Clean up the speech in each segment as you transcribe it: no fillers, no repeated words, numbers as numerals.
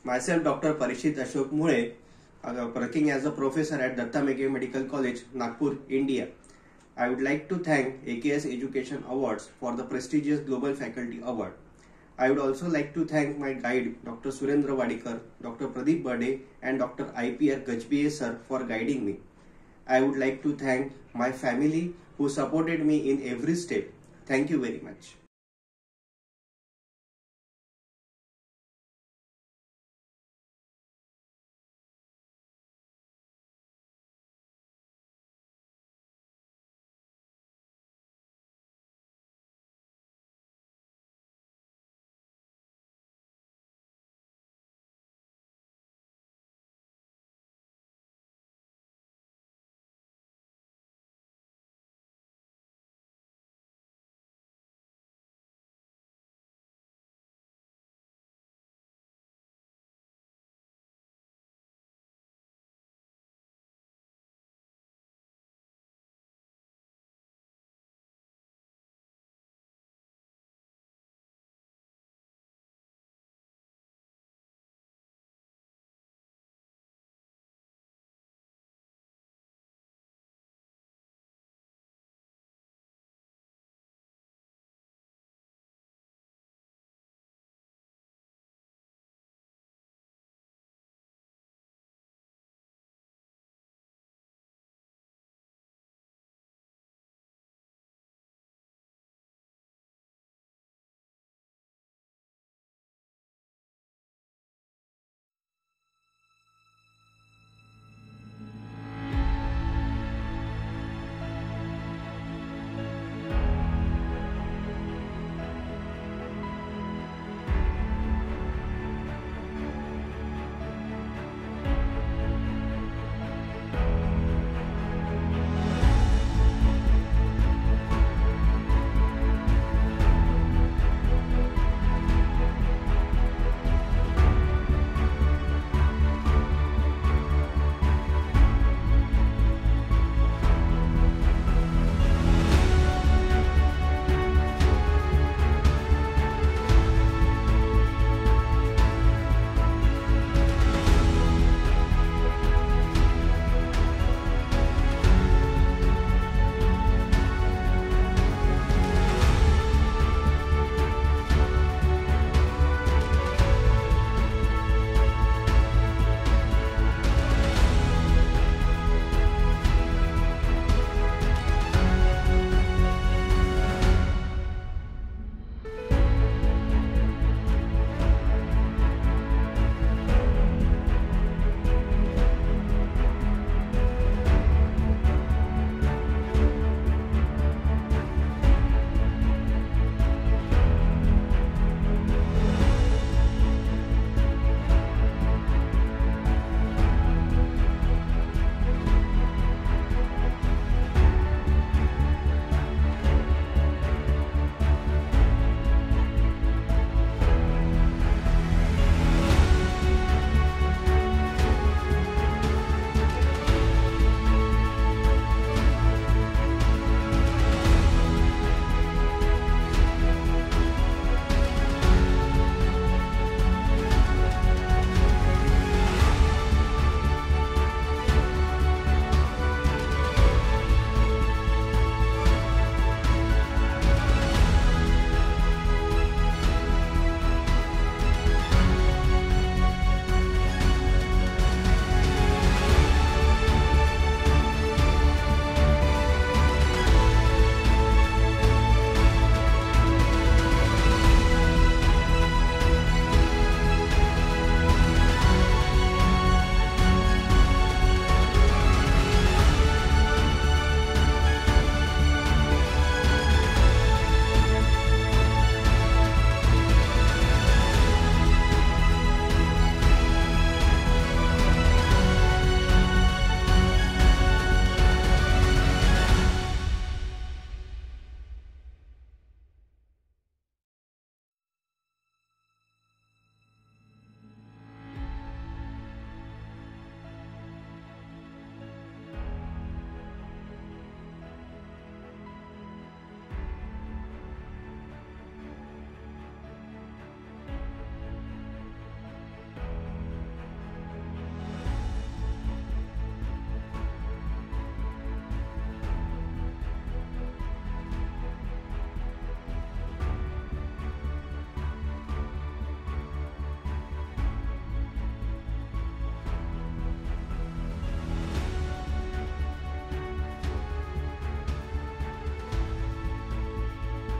Myself, Dr. Parishit Ashok Mule, working as a professor at Datta Mege Medical College, Nagpur, India. I would like to thank AKS Education Awards for the prestigious Global Faculty Award. I would also like to thank my guide, Dr. Surendra Wadikar, Dr. Pradeep Bade, and Dr. IPR Gajbiye sir for guiding me. I would like to thank my family who supported me in every step. Thank you very much.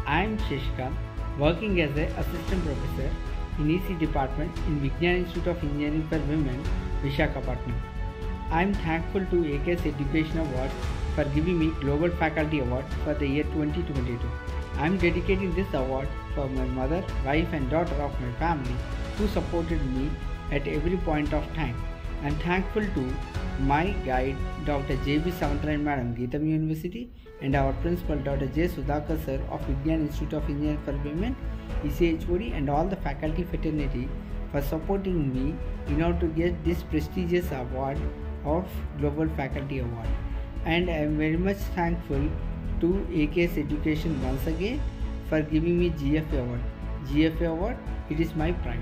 I am Shishkant, working as an assistant professor in EC department in Vigyan Institute of Engineering for Women, Visakhapatnam. I am thankful to AKS Education Award for giving me Global Faculty Award for the year 2022. I am dedicating this award for my mother, wife and daughter of my family who supported me at every point of time. I am thankful to my guide Dr. J.B. Savantrayan Madam, Geetam University, and our principal Dr. J. Sudhakar Sir of Vigyan Institute of Engineering for Women, ECHOD, and all the faculty fraternity for supporting me in order to get this prestigious award of Global Faculty Award. And I am very much thankful to AKS Education once again for giving me GFA Award. GFA Award, it is my pride.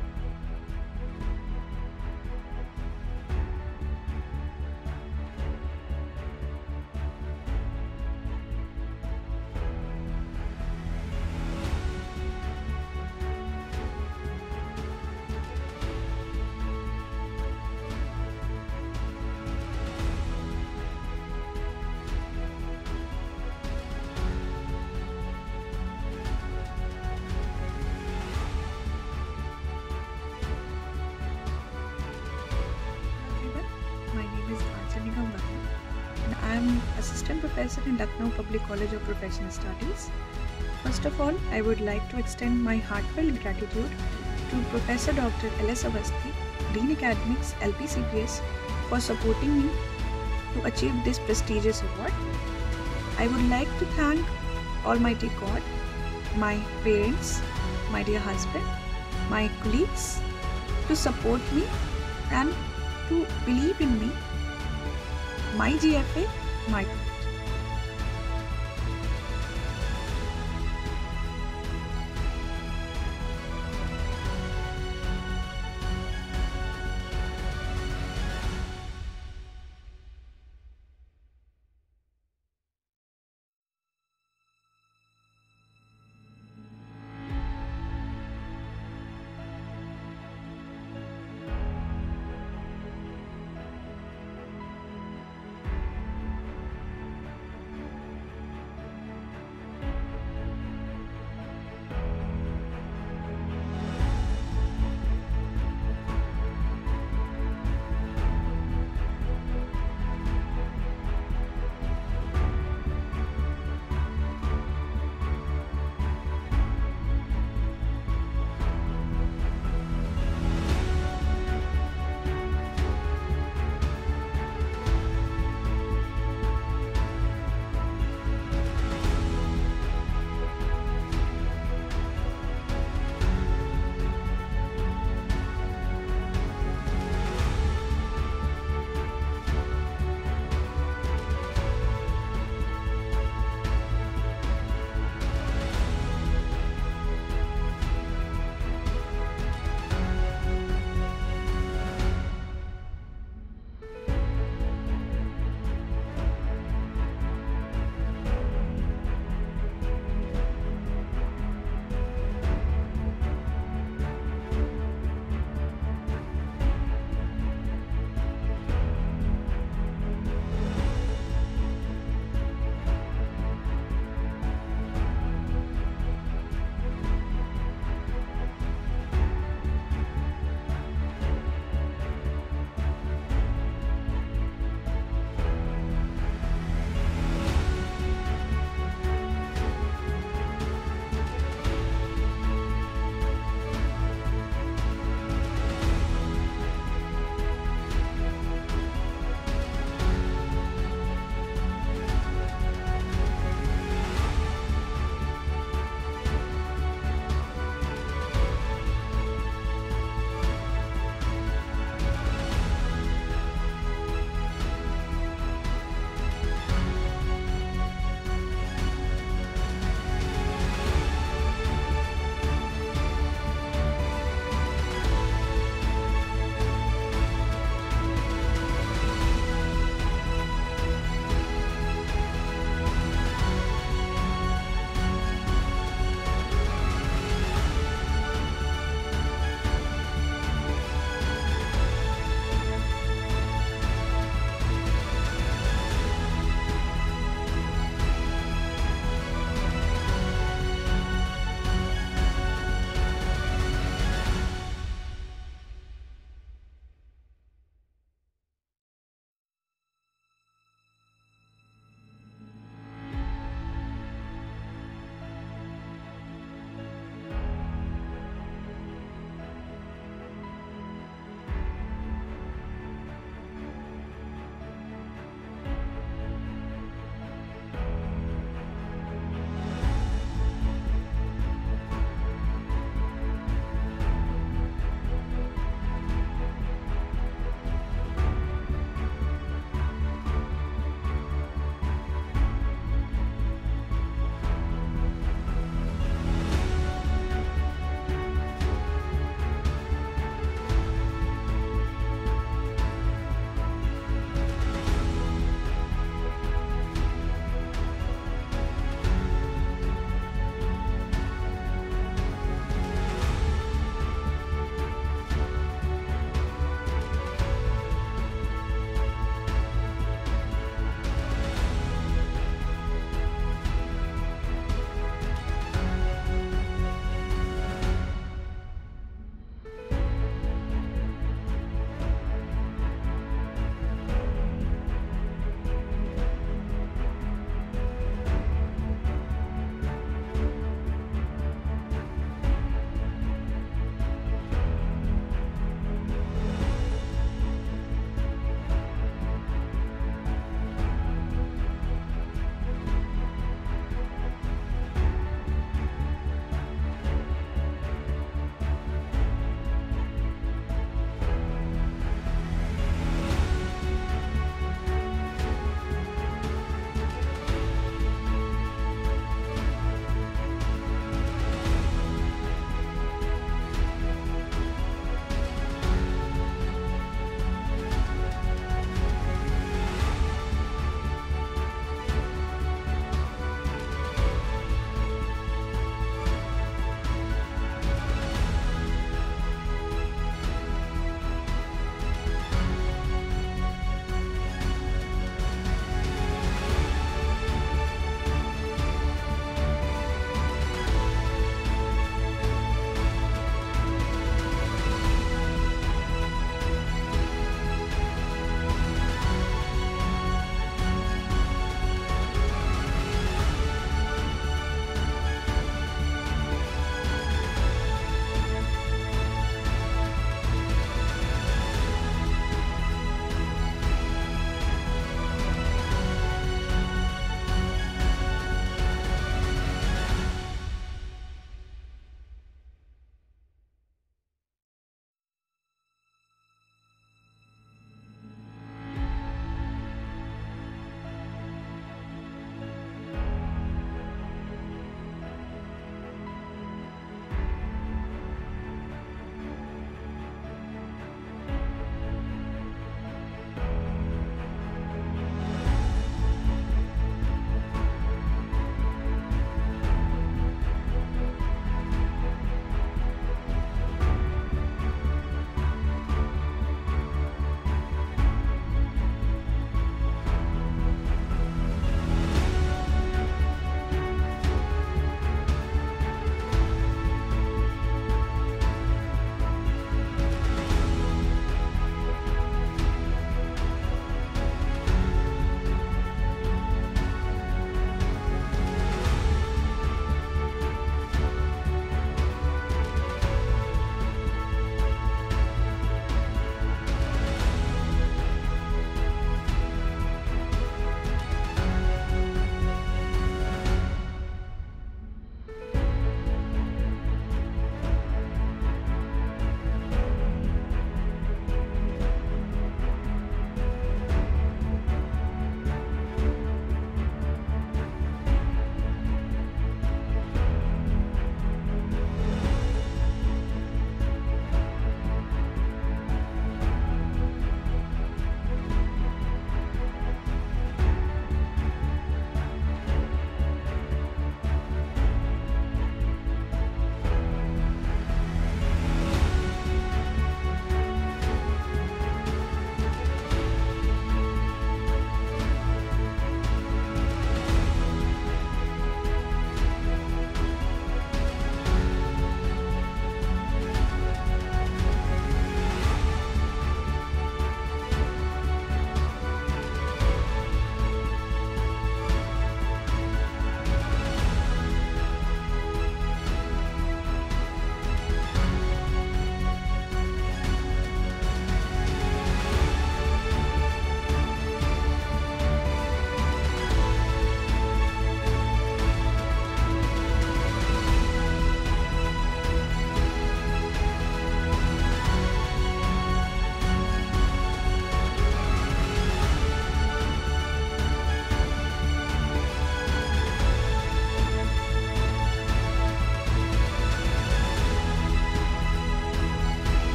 I am Assistant Professor in Lucknow Public College of Professional Studies. First of all, I would like to extend my heartfelt gratitude to Professor Dr. L.S. Awasthi, Dean Academics, LPCPS, for supporting me to achieve this prestigious award. I would like to thank Almighty God, my parents, my dear husband, my colleagues to support me and to believe in me. My GFA, my